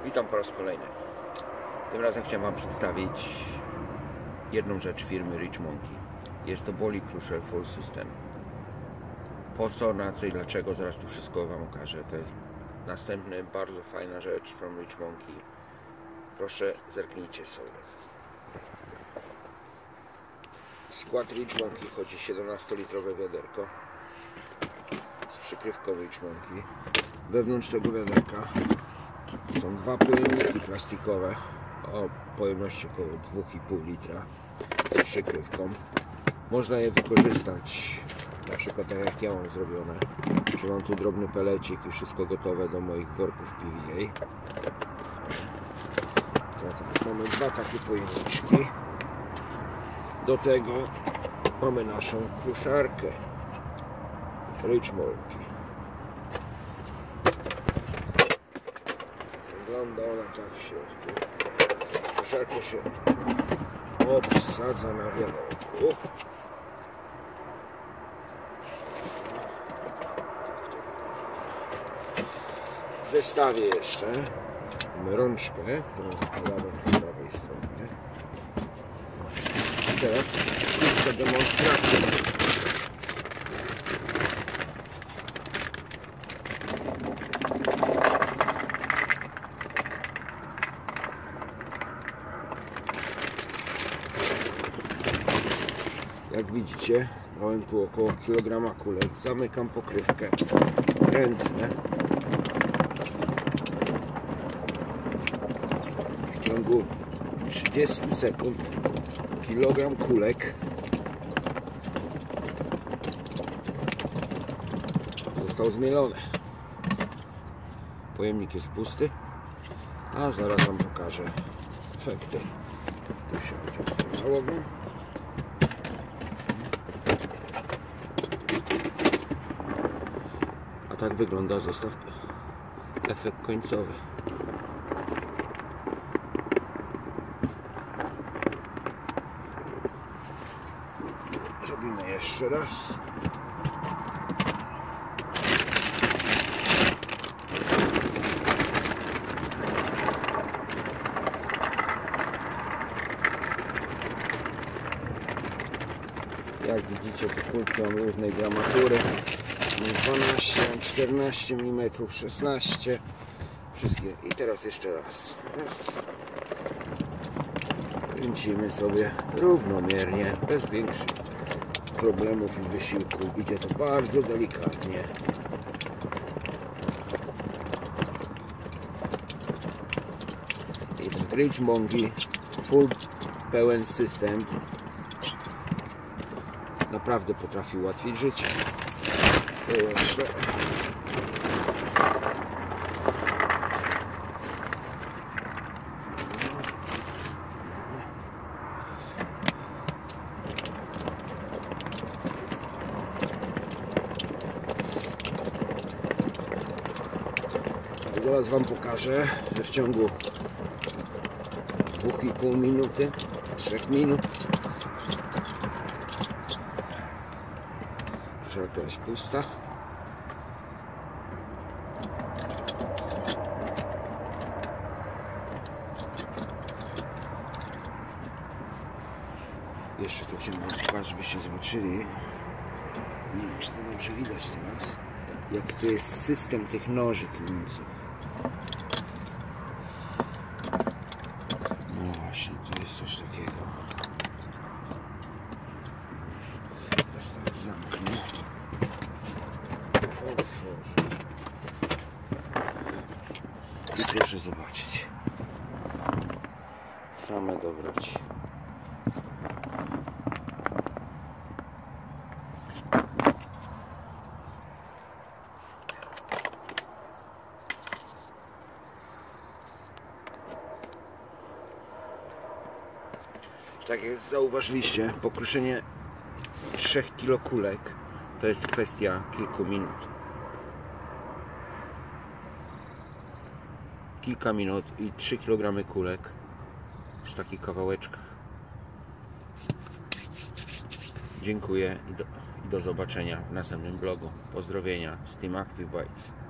Witam po raz kolejny. Tym razem chciałem Wam przedstawić jedną rzecz firmy Rich Monkey. Jest to Boli Crusher Full System. Po co, na co i dlaczego, zaraz tu wszystko Wam okażę. To jest następny bardzo fajna rzecz from Rich Monkey. Proszę, zerknijcie sobie. W skład Rich Monkey chodzi 17-litrowe wiaderko z przykrywką Rich Monkey. Wewnątrz tego wiaderka są dwa pojemniki plastikowe o pojemności około 2,5 litra z przykrywką. Można je wykorzystać na przykład tak jak ja mam zrobione, że mam tu drobny pelecik i wszystko gotowe do moich worków PVA. Mamy dwa takie pojemniczki. Do tego mamy naszą kruszarkę Rich Monkey. Wygląda ona tak w środku. Kruszarka się obsadza na wiaderku. W zestawie jeszcze mamy rączkę, którą zakładamy po prawej stronie. I teraz krótka demonstracja. Jak widzicie, dałem tu około kilograma kulek, zamykam pokrywkę, kręcę. W ciągu 30 sekund kilogram kulek został zmielony. Pojemnik jest pusty, a zaraz Wam pokażę efekty. Tu się będzie załogą. A tak wygląda zestaw, efekt końcowy. Robimy jeszcze raz. Jak widzicie, te kulki mam różnej gramatury. 12, 14 mm, 16, wszystkie. I teraz jeszcze raz. Kręcimy sobie równomiernie, bez większych problemów i wysiłku. Idzie to bardzo delikatnie. I ten Rich Monkey full pełen system naprawdę potrafi ułatwić życie. Jeszcze. Zaraz Wam pokażę, że w ciągu 2,5 minuty, 3 minut żarka jest pusta. Jeszcze tu chciałem Wam pokazać, żebyście zobaczyli. Nie wiem, czy to dobrze widać teraz, jak tu jest system tych noży tnących. No właśnie, to jest coś takiego. Teraz tak zamknę. Otworzę. I proszę zobaczyć. Same dobroci. Tak jak zauważyliście, pokruszenie 3 kg kulek to jest kwestia kilku minut. Kilka minut i 3 kg kulek w takich kawałeczkach. Dziękuję i do zobaczenia w następnym vlogu. Pozdrowienia z Team Active Bites.